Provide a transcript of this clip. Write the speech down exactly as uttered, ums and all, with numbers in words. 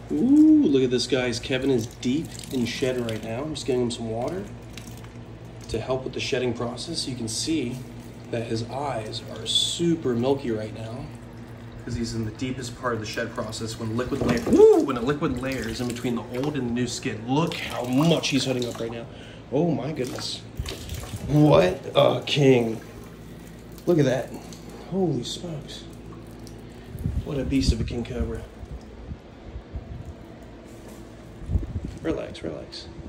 Ooh, look at this, guys. Kevin is deep in shed right now. I'm just getting him some water to help with the shedding process. You can see that his eyes are super milky right now because he's in the deepest part of the shed process when liquid layer, woo, when a liquid layers in between the old and the new skin. Look how much he's hooding up right now. Oh my goodness. What a king. Look at that. Holy smokes. What a beast of a king cobra. Relax, relax.